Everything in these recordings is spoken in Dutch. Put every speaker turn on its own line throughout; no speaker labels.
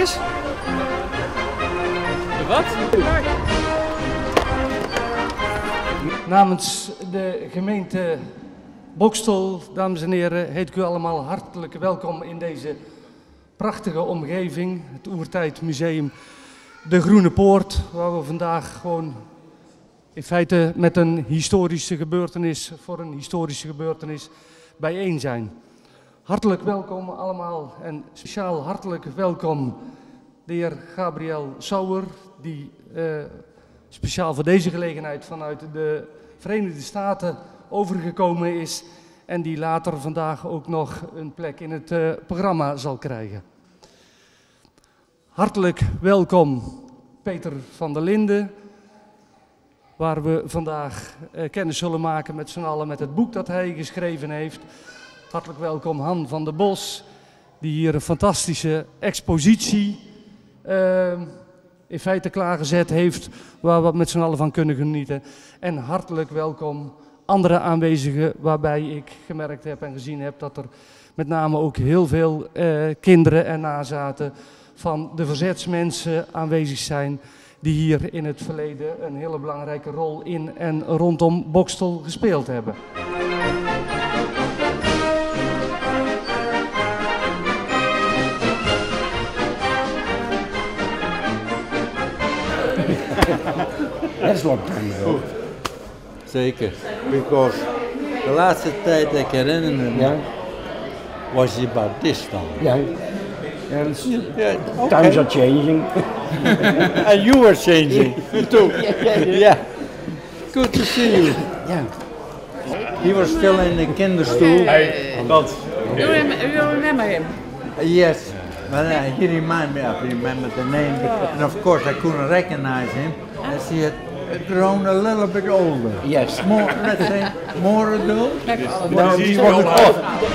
jongens? Wat?
Namens de gemeente Boxtel, dames en heren, heet ik u allemaal hartelijk welkom in deze prachtige omgeving. Het Oertijdmuseum De Groene Poort, waar we vandaag gewoon in feite met een historische gebeurtenis, voor een historische gebeurtenis bijeen zijn. Hartelijk welkom allemaal en speciaal hartelijk welkom de heer Gabriel Sauer, die speciaal voor deze gelegenheid vanuit de Verenigde Staten overgekomen is en die later vandaag ook nog een plek in het programma zal krijgen. Hartelijk welkom Peter van der Linden, waar we vandaag kennis zullen maken met z'n allen met het boek dat hij geschreven heeft. Hartelijk welkom Han van der Bos, die hier een fantastische expositie in feite klaargezet heeft, waar we met z'n allen van kunnen genieten. En hartelijk welkom andere aanwezigen, waarbij ik gemerkt heb en gezien heb dat er met name ook heel veel kinderen en nazaten van de verzetsmensen aanwezig zijn, die hier in het verleden een hele belangrijke rol in en rondom Boxtel gespeeld hebben.
That's long time ago.
Zeker, because de laatste tijd dat ik herinner me was about this time.
Yeah. Okay. Times are changing.
And you were changing too. Yeah. Good to see you.
Yeah.
He was still in the kinderstoel.
You remember him?
Yes. But he reminded me, I remember the name, and of course I couldn't recognize him as he had grown a little bit older.
Yes.
More, let's say, more adult.
No, he wasn't old.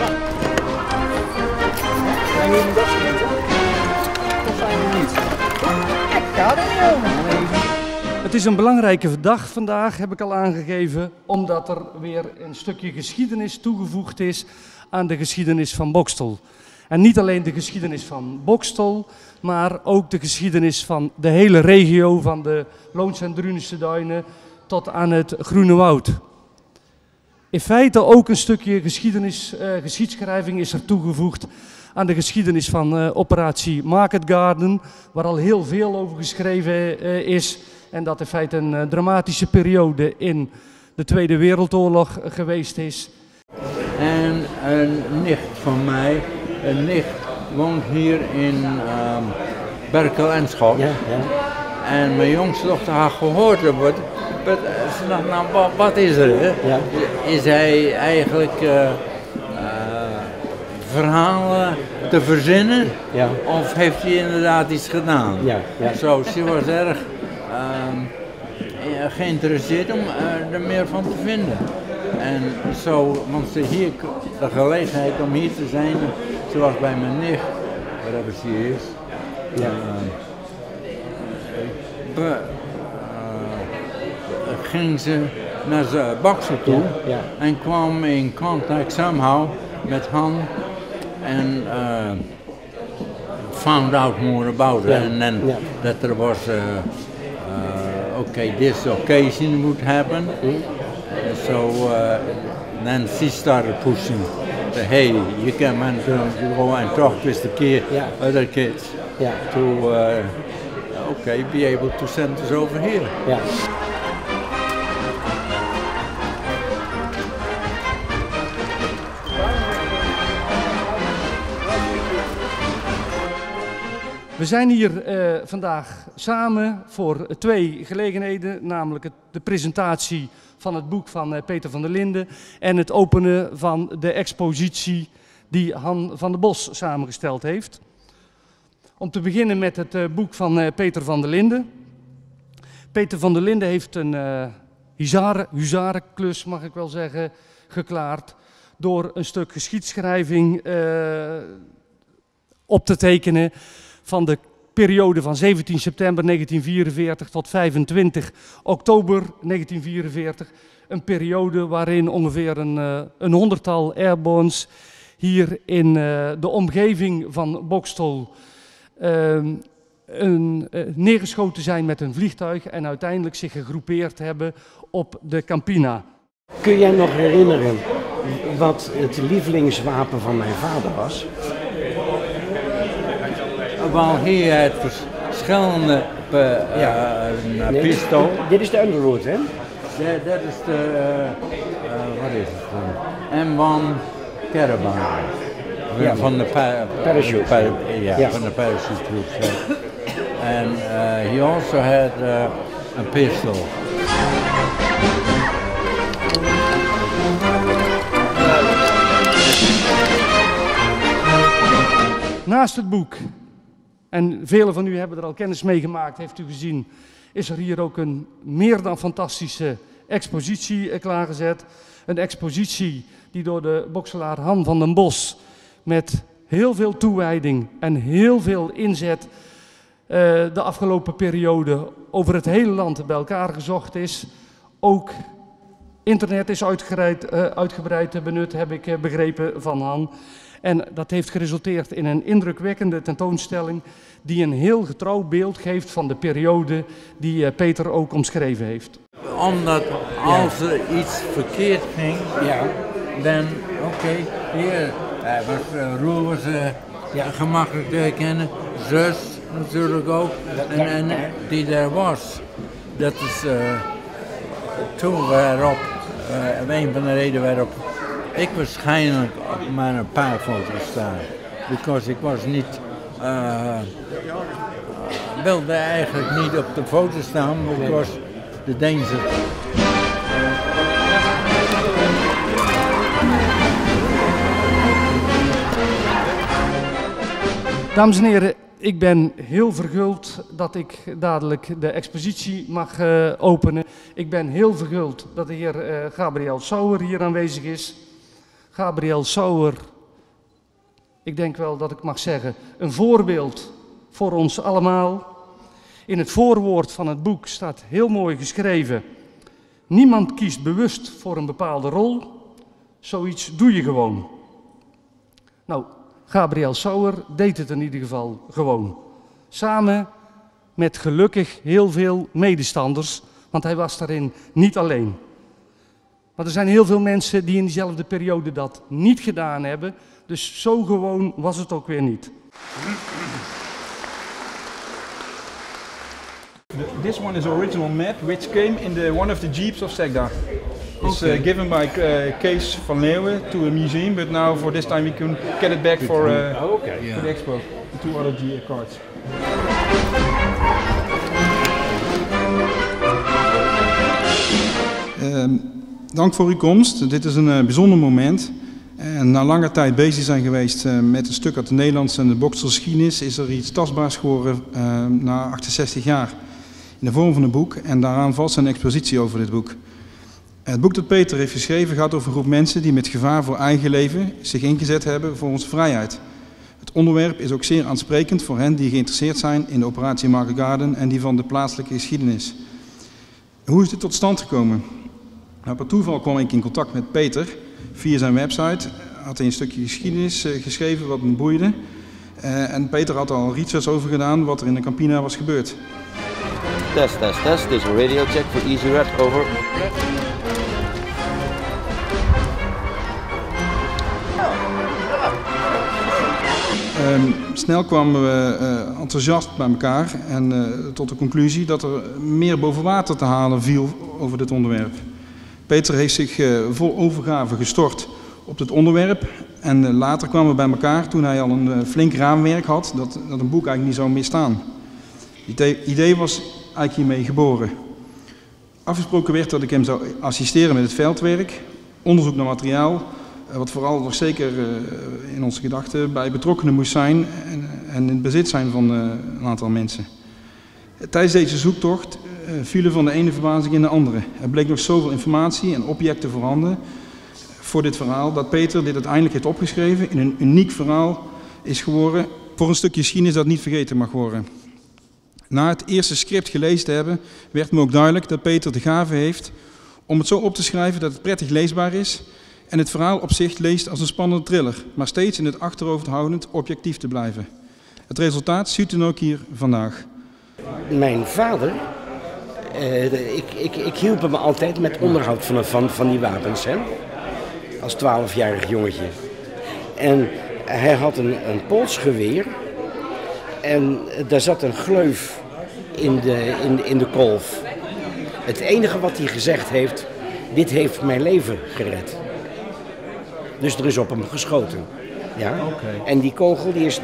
Het is een belangrijke dag vandaag, heb ik al aangegeven, omdat er weer een stukje geschiedenis toegevoegd is aan de geschiedenis van Boxtel. En niet alleen de geschiedenis van Boxtel, maar ook de geschiedenis van de hele regio, van de Loons- en Drunense Duinen tot aan het Groene Woud. In feite ook een stukje geschiedschrijving is er toegevoegd aan de geschiedenis van operatie Market Garden, waar al heel veel over geschreven is. En dat in feite een dramatische periode in de Tweede Wereldoorlog geweest is.
En een nicht van mij, een nicht, woont hier in Berkel en Schot.
Ja.
En mijn jongste dochter had gehoord, ze dacht, nou wat is er? Hè?
Ja.
Is hij eigenlijk verhalen te verzinnen?
Ja.
Of heeft hij inderdaad iets gedaan?
Ja.
Zo, ze was erg geïnteresseerd om er meer van te vinden. En zo, want ze hier de gelegenheid om hier te zijn, zoals bij mijn nicht, wherever she is, ging ze naar Boxtel toe en kwam in contact somehow met Han en found out more about it, and then that there was okay, this occasion would happen. So then she started pushing. Hey, you can go and talk with the other kids to okay, be able to send us over here.
Yeah.
We zijn hier vandaag samen voor twee gelegenheden, namelijk de presentatie van het boek van Peter van der Linden en het openen van de expositie die Han van der Bos samengesteld heeft. Om te beginnen met het boek van Peter van der Linden. Peter van der Linden heeft een huzarenklus, mag ik wel zeggen, geklaard door een stuk geschiedschrijving op te tekenen van de periode van 17 september 1944 tot 25 oktober 1944. Een periode waarin ongeveer een 100-tal airbornes hier in de omgeving van Boxtel neergeschoten zijn met een vliegtuig en uiteindelijk zich gegroepeerd hebben op de Campina.
Kun jij nog herinneren wat het lievelingswapen van mijn vader was?
Wel, hij had verschillende pistool.
Dit is de Underwood, hè?
Dat is de, wat is het? M1 Caravan.
Ja,
van de
parachute.
Van de parachute troops. And he also had a pistol.
Naast het boek, en velen van u hebben er al kennis mee gemaakt, heeft u gezien, is er hier ook een meer dan fantastische expositie klaargezet. Een expositie die door de bokselaar Han van den Bos met heel veel toewijding en heel veel inzet de afgelopen periode over het hele land bij elkaar gezocht is. Ook internet is uitgebreid benut, heb ik begrepen van Han. En dat heeft geresulteerd in een indrukwekkende tentoonstelling die een heel getrouw beeld geeft van de periode die Peter ook omschreven heeft.
Omdat als er iets verkeerd ging, dan hier, Roel was gemakkelijk te herkennen, zus natuurlijk ook, en die daar was. Dat is toen waarop, een van de redenen waarop ik waarschijnlijk op mijn paar foto's sta. Because ik was niet, wilde eigenlijk niet op de foto staan, because the danger.
Dames en heren, ik ben heel verguld dat ik dadelijk de expositie mag openen. Ik ben heel verguld dat de heer Gabriel Sauer hier aanwezig is. Gabriel Sauer, ik denk wel dat ik mag zeggen, een voorbeeld voor ons allemaal. In het voorwoord van het boek staat heel mooi geschreven: niemand kiest bewust voor een bepaalde rol, zoiets doe je gewoon. Nou, Gabriel Sauer deed het in ieder geval gewoon. Samen met gelukkig heel veel medestanders, want hij was daarin niet alleen. Maar er zijn heel veel mensen die in diezelfde periode dat niet gedaan hebben, dus zo gewoon was het ook weer niet.
This one is an original map which came in one of the jeeps of Segda. It's given by Kees van Leeuwen to a museum, but now for this time we can get it back for the expo. The 2 other cards. Dank voor uw komst. Dit is een bijzonder moment. En na lange tijd bezig zijn geweest met een stuk uit de Nederlandse en de boksgeschiedenis, is er iets tastbaars geworden na 68 jaar. In de vorm van een boek, en daaraan vast een expositie over dit boek. Het boek dat Peter heeft geschreven gaat over een groep mensen die met gevaar voor eigen leven zich ingezet hebben voor onze vrijheid. Het onderwerp is ook zeer aansprekend voor hen die geïnteresseerd zijn in de operatie Market Garden en die van de plaatselijke geschiedenis. Hoe is dit tot stand gekomen? Nou, per toeval kwam ik in contact met Peter via zijn website. Had hij een stukje geschiedenis geschreven wat me boeide. En Peter had al research over gedaan wat er in de Campina was gebeurd.
Test. Dit is een radio check voor Easy Red, over.
Snel kwamen we enthousiast bij elkaar en tot de conclusie dat er meer boven water te halen viel over dit onderwerp. Peter heeft zich vol overgave gestort op dit onderwerp en later kwamen we bij elkaar toen hij al een flink raamwerk had dat een boek eigenlijk niet zou misstaan. Het idee was eigenlijk hiermee geboren. Afgesproken werd dat ik hem zou assisteren met het veldwerk, onderzoek naar materiaal, wat vooral nog zeker in onze gedachten bij betrokkenen moest zijn en in het bezit zijn van een aantal mensen. Tijdens deze zoektocht vielen van de ene verbazing in de andere. Er bleek nog zoveel informatie en objecten voorhanden voor dit verhaal, dat Peter dit uiteindelijk heeft opgeschreven in een uniek verhaal is geworden voor een stukje geschiedenis dat niet vergeten mag worden. Na het eerste script gelezen te hebben, werd me ook duidelijk dat Peter de gave heeft om het zo op te schrijven dat het prettig leesbaar is en het verhaal op zich leest als een spannende thriller, maar steeds in het achterhoofd houdend objectief te blijven. Het resultaat ziet u ook hier vandaag.
Mijn vader, ik hielp hem altijd met onderhoud van die wapens, hè? Als 12-jarig jongetje. En hij had een polsgeweer en daar zat een gleuf in de kolf. Het enige wat hij gezegd heeft, dit heeft mijn leven gered. Dus er is op hem geschoten. Ja? Okay. En die kogel die is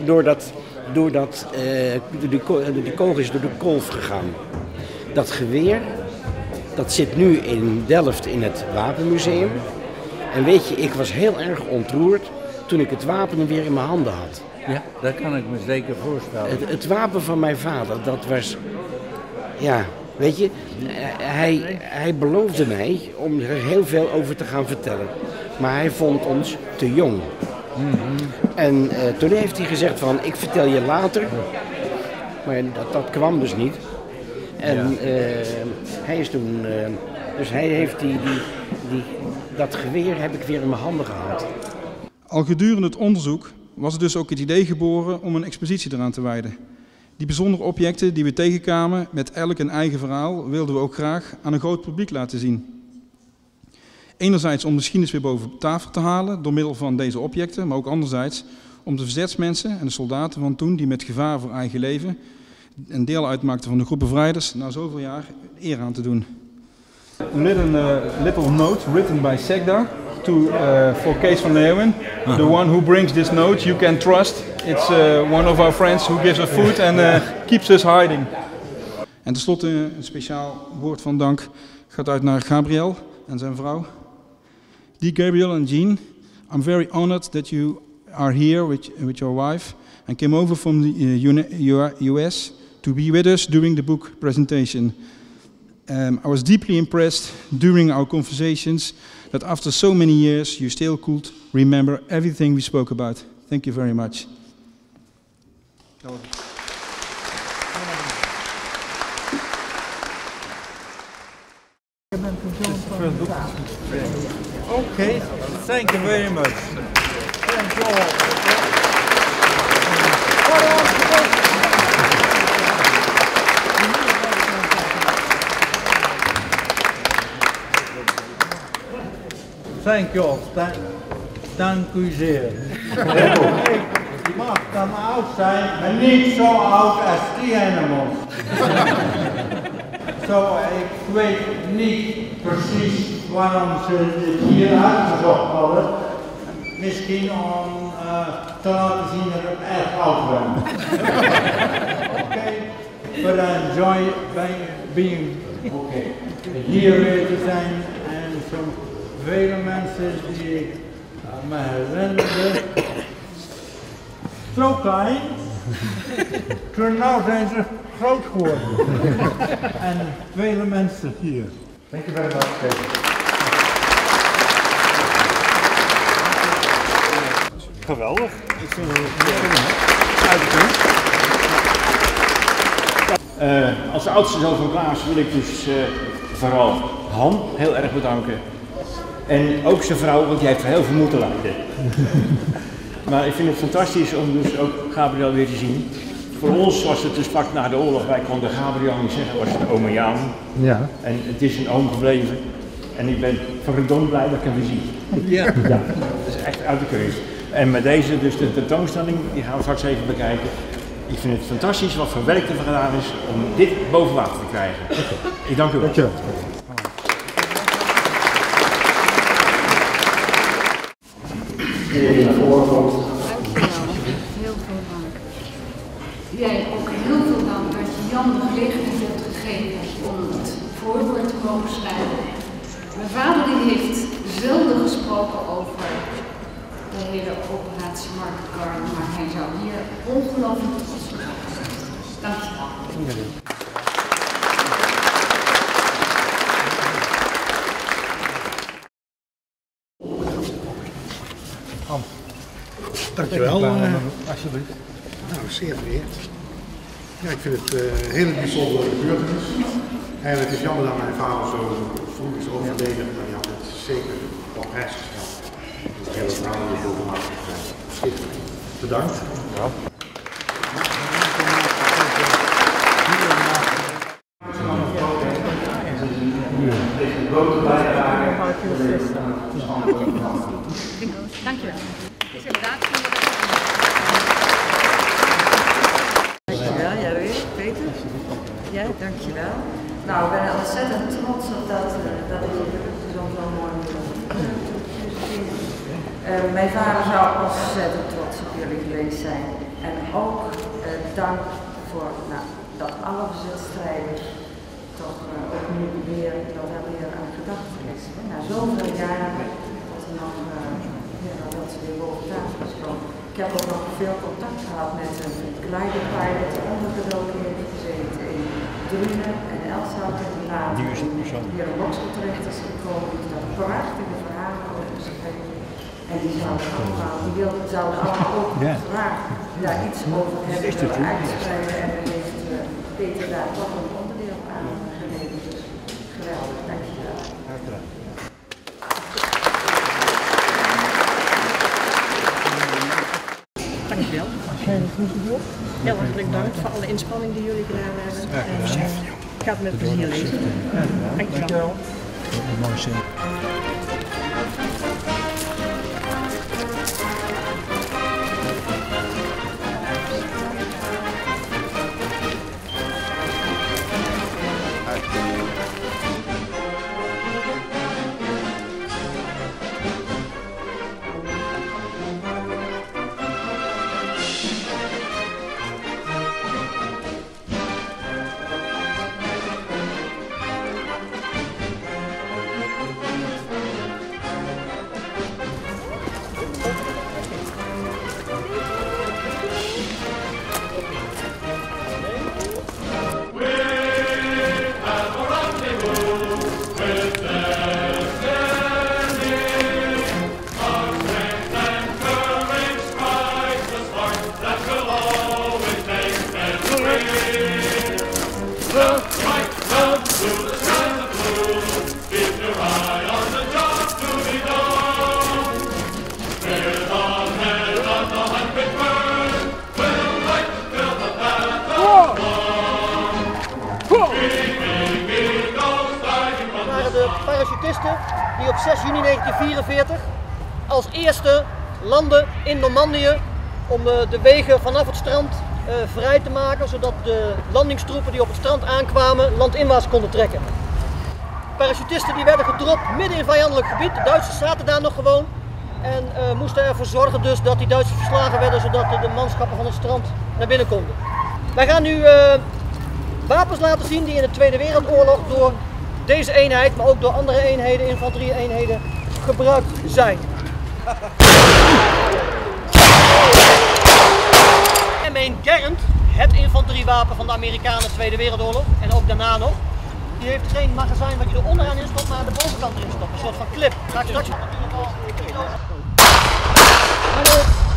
die kogel is door de kolf gegaan. Dat geweer, dat zit nu in Delft in het Wapenmuseum. En weet je, ik was heel erg ontroerd toen ik het wapen weer in mijn handen had.
Ja, dat kan ik me zeker voorstellen.
Het wapen van mijn vader, dat was... Ja, weet je, hij beloofde mij om er heel veel over te gaan vertellen. Maar hij vond ons te jong. En toen heeft hij gezegd van, ik vertel je later. Maar dat kwam dus niet. En hij is toen... dus hij heeft dat geweer heb ik weer in mijn handen gehad.
Al gedurende het onderzoek was er dus ook het idee geboren om een expositie eraan te wijden. Die bijzondere objecten die we tegenkwamen, met elk een eigen verhaal, wilden we ook graag aan een groot publiek laten zien. Enerzijds om de geschiedenis weer boven tafel te halen door middel van deze objecten, maar ook anderzijds om de verzetsmensen en de soldaten van toen die met gevaar voor eigen leven een deel uitmaakten van de groep bevrijders na zoveel jaar eer aan te doen.
Little note written by Segda for Kees van Leeuwen. The one who brings this note you can trust. It's one of our friends who gives us food and keeps us hiding.
En tenslotte een speciaal woord van dank gaat uit naar Gabriel en zijn vrouw. Dear Gabriel and Jean, I'm very honored that you are here with your wife and came over from the US to be with us during the book presentation. I was deeply impressed during our conversations that after so many years you still could remember everything we spoke about. Thank you very much.
Okay, thank you very much. Thank you all. Thank you all. Dank u zeer. Ik mag dan oud zijn, maar niet zo oud als die animals. Ik weet niet precies waarom ze dit hier uitgezocht hadden. Misschien om te laten zien dat ik erg oud ben. Okay. But I enjoy being hier weer te zijn en zo vele mensen die ik me herinnerde. Zo klein. Toen nou zijn ze groot geworden. En vele mensen hier.
Thank you very much. Geweldig. Ik vind het uitgekund. Als oudste zoon van Klaas wil ik dus vooral Han heel erg bedanken. En ook zijn vrouw, want die heeft heel veel moeten lijden. Maar ik vind het fantastisch om dus ook Gabriel weer te zien. Voor ons was het dus vlak na de oorlog, wij konden Gabriel niet zeggen, was het oma Jaan. Ja. En het is een oom gebleven. En ik ben verdomd blij dat ik hem weer zie. Ja. Ja, dat is echt uit de keuze. En met deze, dus de tentoonstelling, die gaan we straks even bekijken. Ik vind het fantastisch wat voor werk er gedaan is om dit boven water te krijgen. Ik dank u wel. Dankjewel.
Heel veel dank. Jij ook heel veel dank dat je Jan de gelegenheid hebt gegeven om het voorwoord te mogen schrijven. Mijn vader die heeft zelden gesproken over de hele operatie Market, maar hij zou hier ongelooflijk trots op zijn. Dank je wel.
Dankjewel, alsjeblieft. Nou, zeer vereerd. Ja, ik vind het een hele bijzondere gebeurtenis. En het is jammer dat mijn vader zo vroeg is overleden, maar die had het zeker op prijs gesteld. Het hele verhaal is boven water gekregen. Bedankt. Ja.
Dankjewel. Het is inderdaad.
Dankjewel, jij weer, Peter. Ja, dankjewel. Nou, ik ben ontzettend trots op dat ik zo'n mooi mijn vader zou ontzettend trots op jullie geweest zijn. En ook dank voor dat alle verzetstrijders toch ook nu weer aan gedacht is. Na zoveel jaren dat er nog dat ze weer boven tafel is gekomen. Ik heb ook nog veel contact gehad met een gliderpilot ondergedoken heeft gezeten in Drunen en Elshout en later hier in Boksel terecht is gekomen. Die daar prachtige verhalen over geschreven. En die zouden allemaal ook graag daar iets over hebben uitgespreiden. En dan heeft Peter daar toch een onderdeel aan gegeven. Dus geweldig, dankjewel.
Dankjewel. Heel hartelijk dank voor alle inspanning die jullie gedaan hebben. Ik ga het met plezier lezen. Dankjewel.
Mooi zin.
De parachutisten die op 6 juni 1944 als eerste landden in Normandië om de wegen vanaf het strand vrij te maken, zodat de landingstroepen die op het strand aankwamen landinwaarts konden trekken. Parachutisten die werden gedropt midden in vijandelijk gebied, de Duitsers zaten daar nog gewoon en moesten ervoor zorgen dus dat die Duitsers verslagen werden, zodat de manschappen van het strand naar binnen konden. Wij gaan nu wapens laten zien die in de Tweede Wereldoorlog door deze eenheid, maar ook door andere eenheden, infanterie-eenheden, gebruikt zijn. M1 Garand, het infanteriewapen van de Amerikanen in de Tweede Wereldoorlog en ook daarna nog, die heeft geen magazijn wat je er onderaan in stopt, maar de bovenkant erin stopt. Een soort van clip. Ga ik straks...